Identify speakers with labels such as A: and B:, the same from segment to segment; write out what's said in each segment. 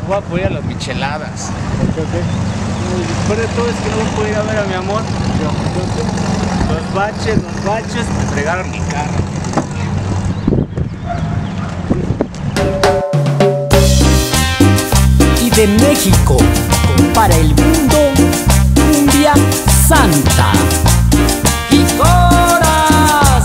A: voy a poder ir a las micheladas.
B: ¿Qué?
A: Después de todo es que no puedo ir a ver a mi amor. Los baches me fregaron mi carro.
C: Y de México para el mundo, cumbia santa y coras.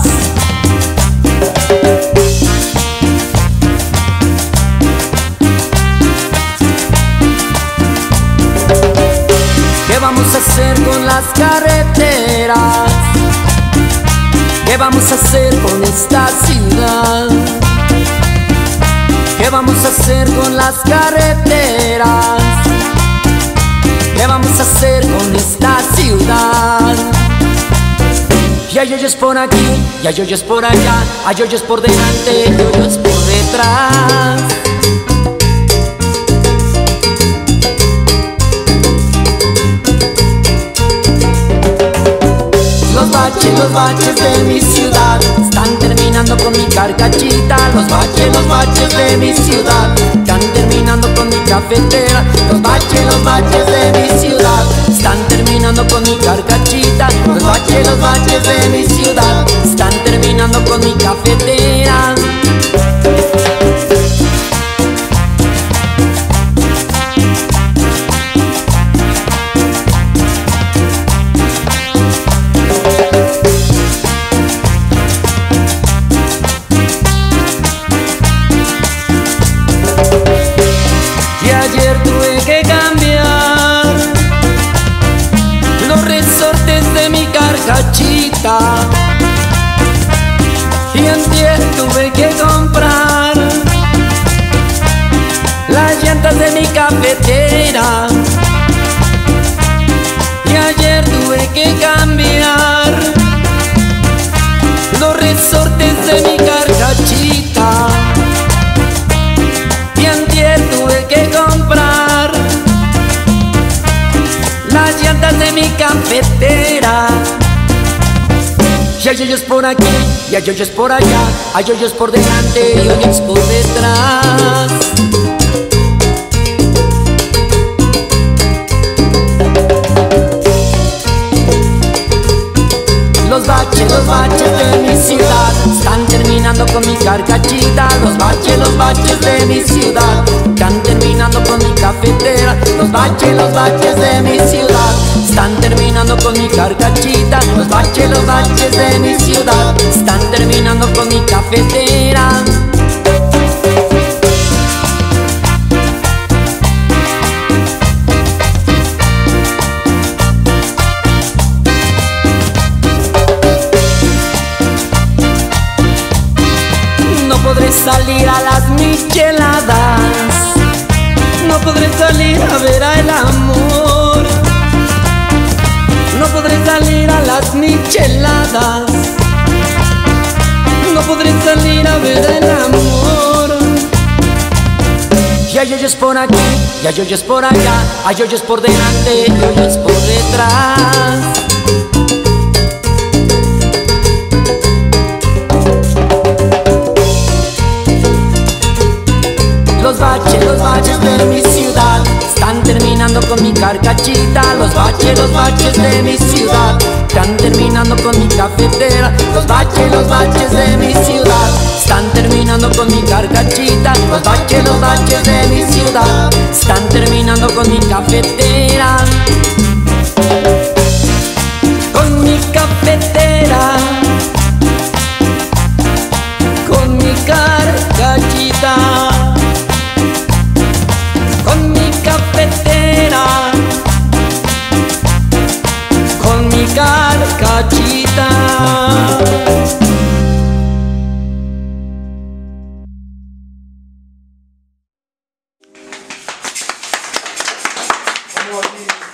C: ¿Qué vamos a hacer con las carreteras? ¿Qué vamos a hacer con esta ciudad? ¿Qué vamos a hacer con las carreteras? ¿Qué vamos a hacer con esta ciudad? Y hay hoyos por aquí, y hay hoyos por allá, hay hoyos por delante y hoyos por detrás. Los baches de mi ciudad están terminando con mi carcachita. Los baches de mi ciudad están terminando con mi cafetera. Los baches de mi ciudad están terminando con mi carcachita. Los baches de mi ciudad están terminando con mi cafetera. Ayer tuve que cambiar los resortes de mi carcachita y antier tuve que comprar las llantas de mi cafetera. Y ayer tuve que cambiar los resortes de mi carcachita y antier tuve que comprar las llantas de mi cafetera. Y hay hoyos por aquí, y hay hoyos por allá, hay hoyos por delante y hoyos por detrás. Los baches de mi ciudad están terminando con mi carcachita. Los baches de mi ciudad están terminando con mi cafetera. Los baches de mi ciudad están terminando con mi carcachita. Los baches de mi ciudad están terminando con mi cafetera. No podré salir a las micheladas, no podré salir a ver al amor. No podré salir a las micheladas, no podré salir a ver al amor. Y hay hoyos por aquí, y hay hoyos por allá, hay hoyos por delante y hoyos por detrás. Los baches de mi ciudad están terminando con mi carcachita. Los baches de mi ciudad están terminando con mi cafetera. Los baches de mi ciudad están terminando con mi carcachita. Los baches de mi ciudad están terminando con mi cafetera. Con mi cafetera, con mi carcachita, con mi cafetera, con mi carcachita.
B: Vamos aquí.